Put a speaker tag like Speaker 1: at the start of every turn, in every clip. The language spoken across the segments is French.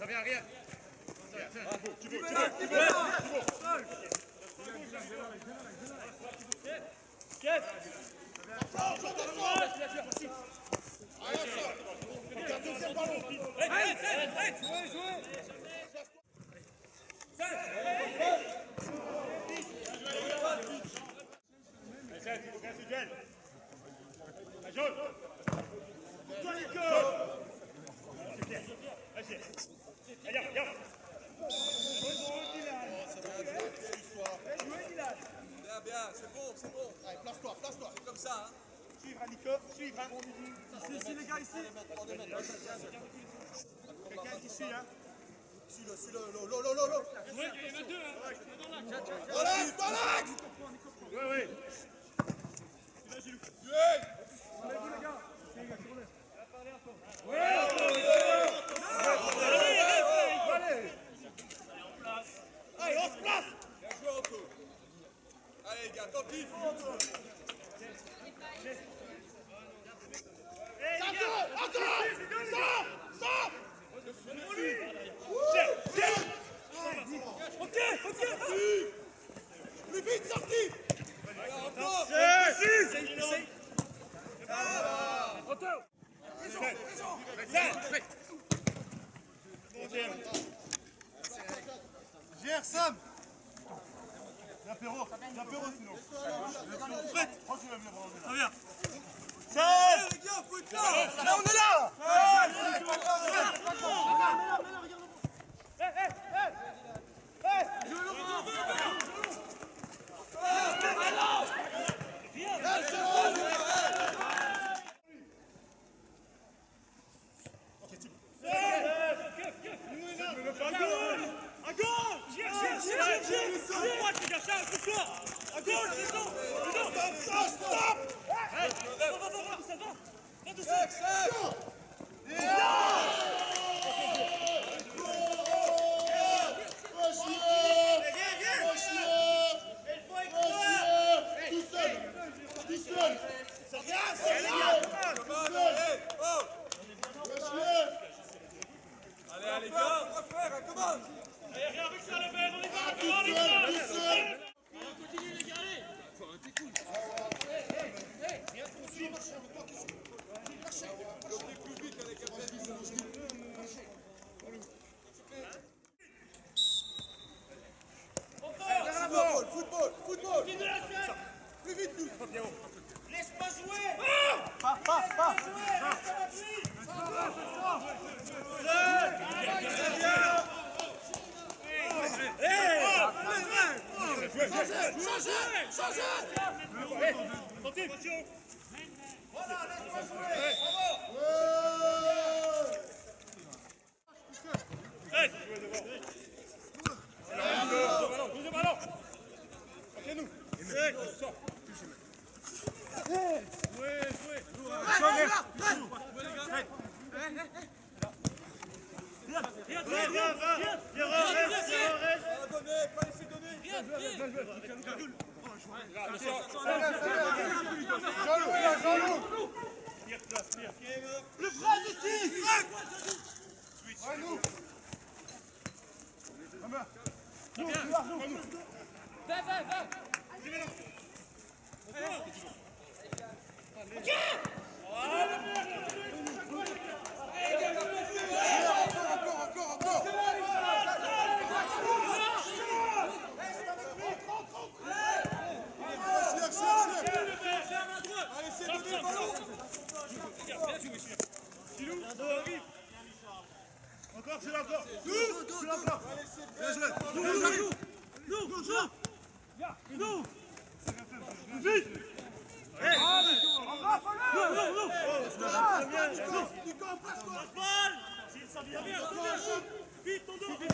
Speaker 1: Ça vient, rien. Tu peux.
Speaker 2: Bien, c'est bon.
Speaker 1: Allez, place-toi.
Speaker 2: C'est comme ça, hein.
Speaker 1: Suivre, Nico, suivre. Ici, les gars, ici. Quelqu'un qui suit, hein.
Speaker 2: Suis-le.
Speaker 1: Il y en a deux, hein. Dans l'axe. Oui. Allez-vous, les gars. Allez, on se place.
Speaker 2: Bien joué, Anto. Allez, les gars, attentif.
Speaker 1: Plus vite, sorti. Gère, Sam. L'apéro sinon. Prête. Oh, tu lèves les bras. Ça vient.
Speaker 2: Allez, les gars, faut être là.
Speaker 1: Là, on est là.
Speaker 2: Allez, les gars, on va faire, commence.
Speaker 1: Allez, rien avec ça, les verts, on y va.
Speaker 3: Continue les gars, allez. T'es cool.
Speaker 2: Le plus vite avec un Football. Plus vite, nous.
Speaker 1: Laisse-moi jouer.
Speaker 3: Pas.
Speaker 1: Changez. Voilà, laisse-moi jouer. Deuxième ballon. Nous.
Speaker 2: Pas laisser donner.
Speaker 1: Le bras ici. Ouais, nous.
Speaker 3: Va.
Speaker 2: Encore. Allez, c'est donné le ballon.
Speaker 1: Encore, c'est là encore. Bien joué. Nous. Vite. S'il s'en vient bien. Vite, ton dos.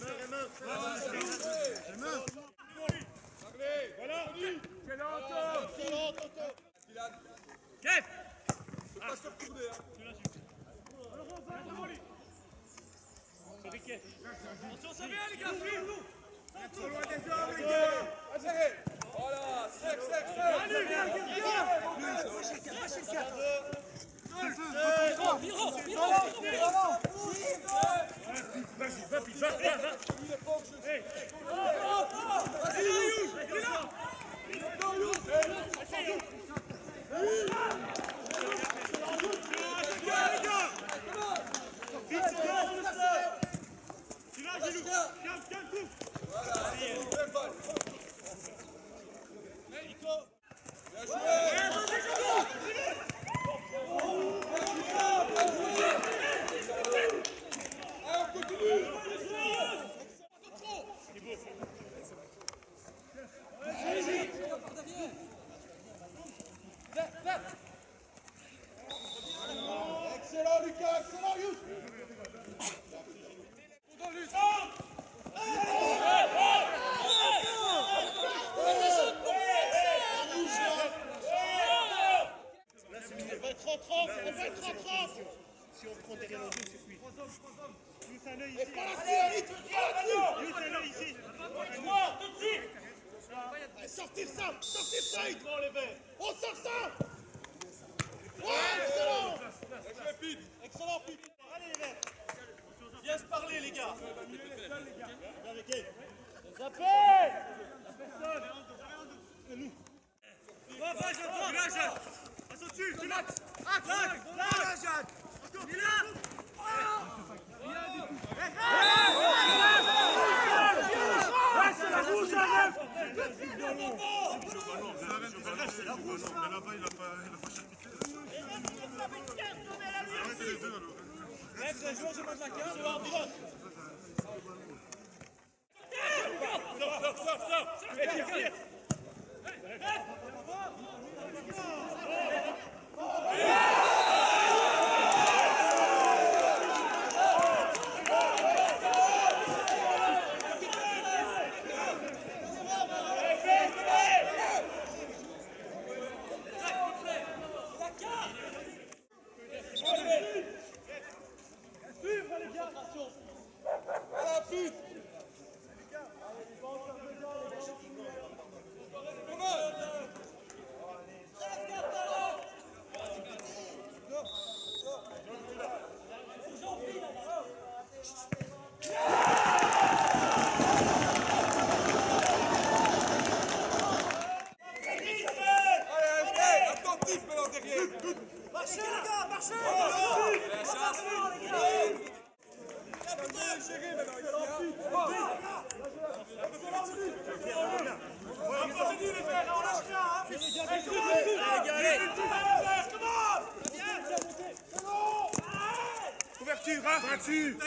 Speaker 1: Attention, ça vient les gars, suivez-nous.
Speaker 2: Trop loin des hommes, les gars.
Speaker 1: Voilà, sec.
Speaker 2: Allez, viens.
Speaker 1: Excellent Lucas, excellent Youssef.
Speaker 4: Si on prend derrière nos deux, c'est cuit. Youssef, un œil
Speaker 1: Et
Speaker 4: ici.
Speaker 1: prends la série,
Speaker 4: Youssef, un œil ici.
Speaker 1: sortir ça, on sort ça. Ouais, excellent. Excellent Pete.
Speaker 4: Allez, les verts. Viens se parler, les gars. Avec elle. Ça fait. Nous. Va, Jacques. Tu l'as, Jacques. Passe au-dessus. Tu l'as. Là, Jacques. Il est là. C'est la rouge, Arrête.
Speaker 5: C'est la rouge, mais là-bas, il a pas charcuté. Arrêtez les deux, alors.
Speaker 4: C'est un joueur, je mets de la carte. C'est Ardiras. Sors.
Speaker 1: Voilà Pete. Attentif maintenant derrière.
Speaker 4: Marchez, les gars, marchez.
Speaker 1: Continue les frères, on lâche rien.
Speaker 4: Couverture, hein. Couverture.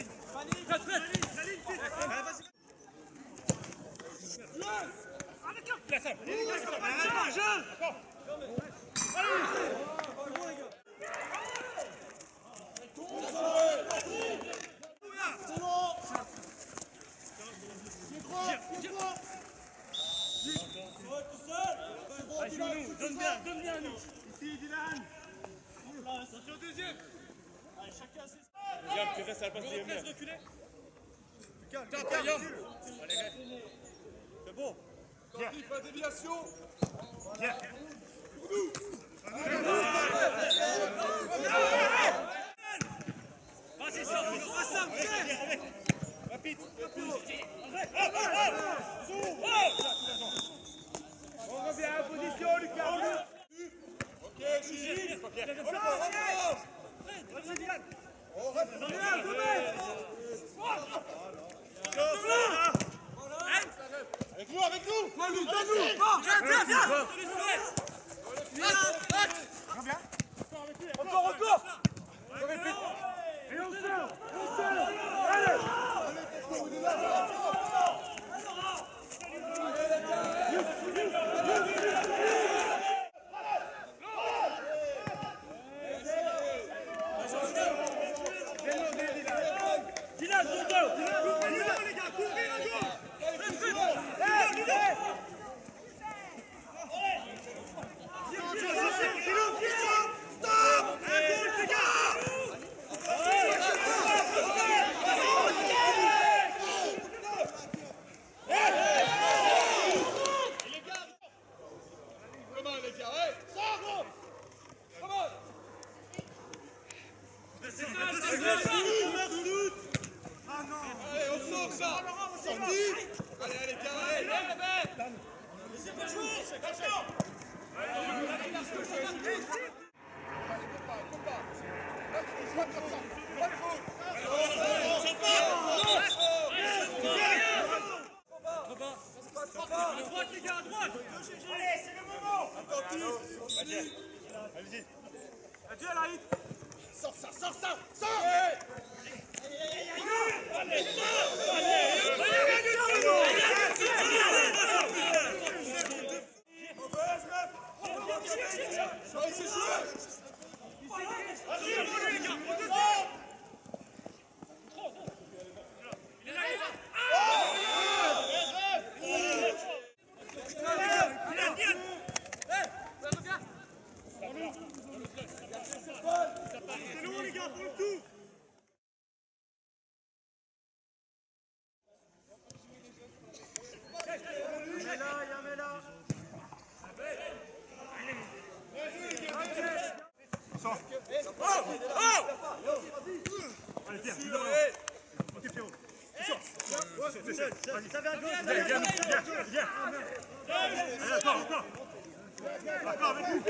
Speaker 4: Donne bien à nous. Ici, Dylan. Attention, deuxième. Allez, chacun ses... Regarde, tu restes à la passe des mères. Calme. Allez, reste. C'est bon.
Speaker 1: Attentif, pas de déviation.
Speaker 4: Viens. Vas-y, sors. Rapide.
Speaker 2: On revient en position, Lucas.
Speaker 1: Ok, Gigi. On reste. Avec nous. Encore.
Speaker 2: Et on sort. Allez.
Speaker 4: Dylan, ton dos.
Speaker 2: Allez, allez, carré.
Speaker 4: Allez, c'est le moment.
Speaker 5: Allez-y.
Speaker 4: Adieu, Laïd.
Speaker 1: Sors ça, sors ça, sors.
Speaker 4: C'est lourd, les gars, pour le tout.
Speaker 5: Allez, Pierre, plus devant. Ok, Pierrot. Vas-y, ça va à gauche. Viens. Allez, encore. Encore, avec lui.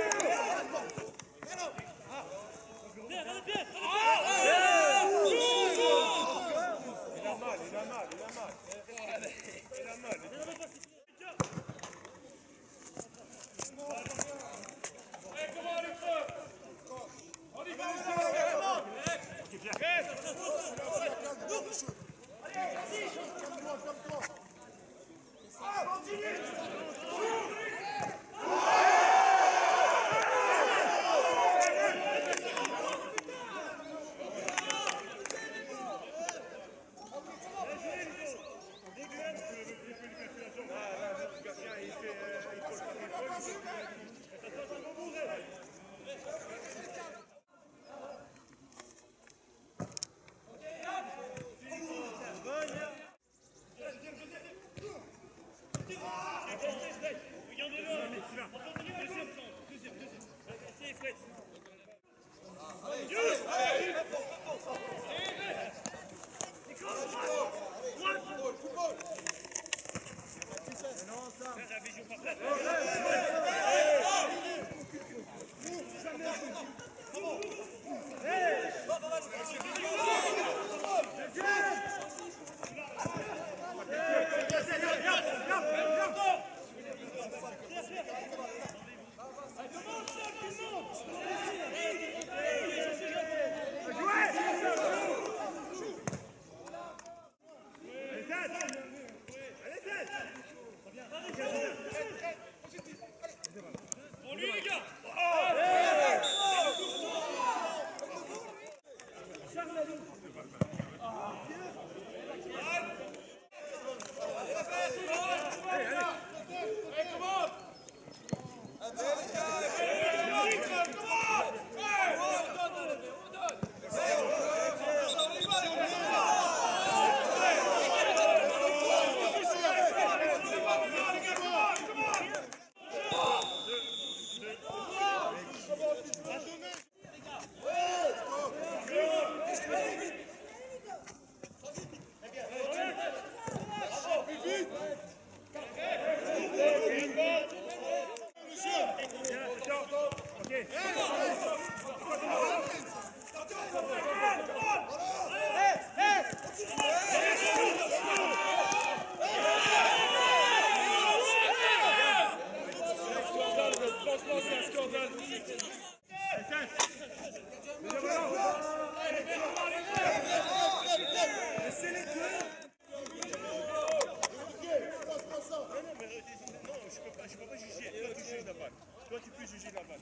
Speaker 5: Toi, tu peux juger la balle.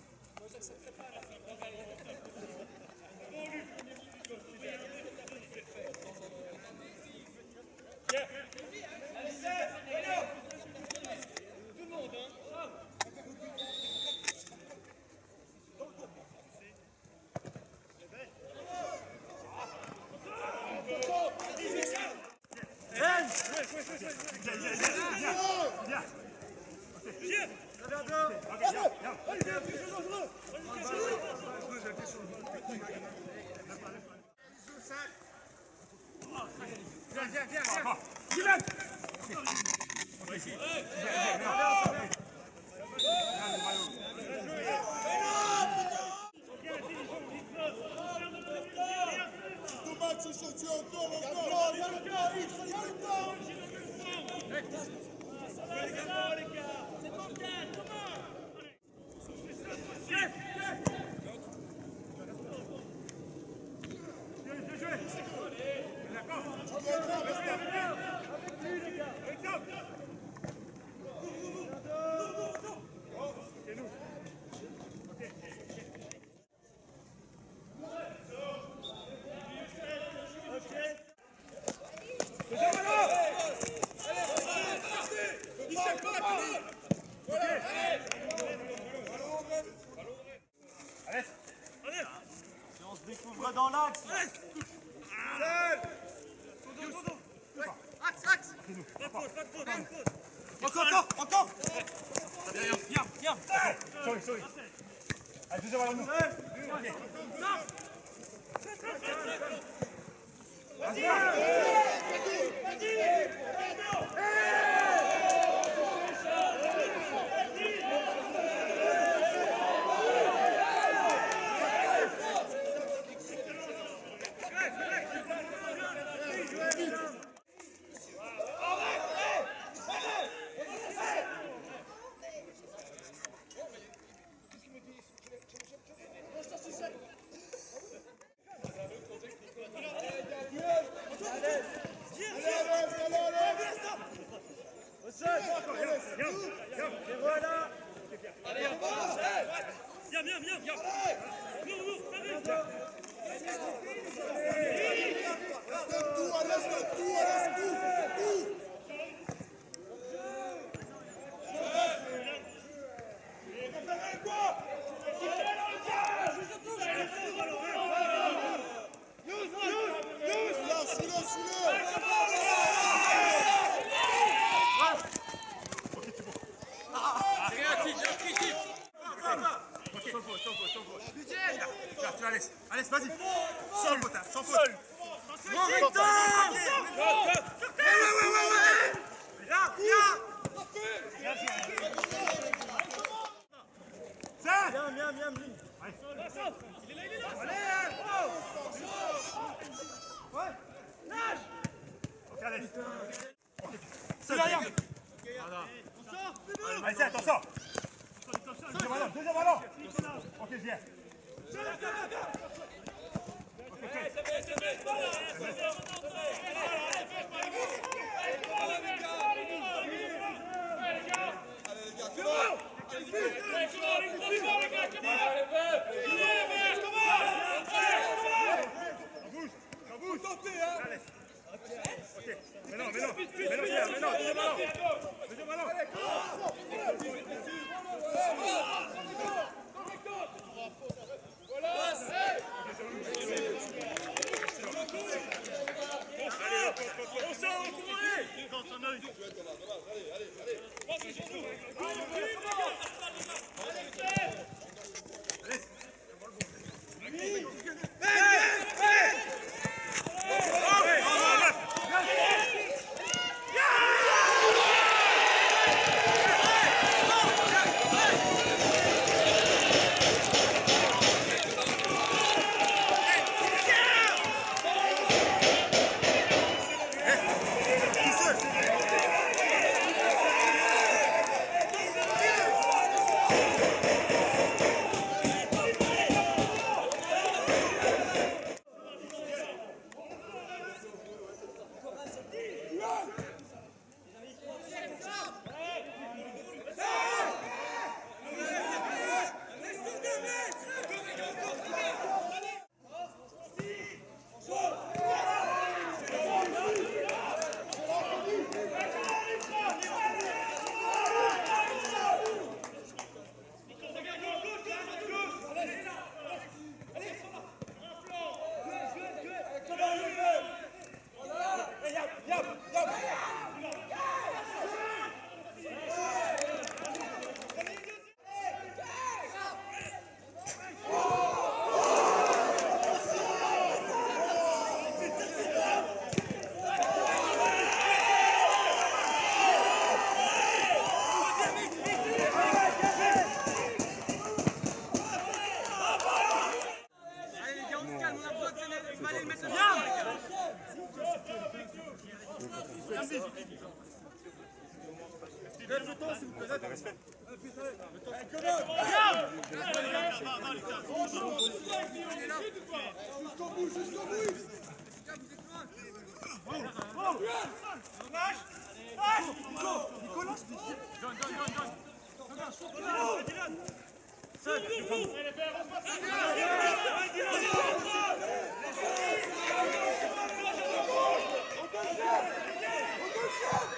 Speaker 4: Viens. Découvre dans l'axe. Axe. Encore. Viens.
Speaker 5: Sorry. Allez, deuxième ballon, nous. Allez, vas-y. Sol, Botin, sans faute. Viens. Ok, allez. Seul, derrière. Allez, c'est, attention. Deuxième ballon. Ok, viens.
Speaker 4: temps, s'il vous plaît. Respect.
Speaker 1: Jusqu'au bout, jusqu'au bout. Nicolas,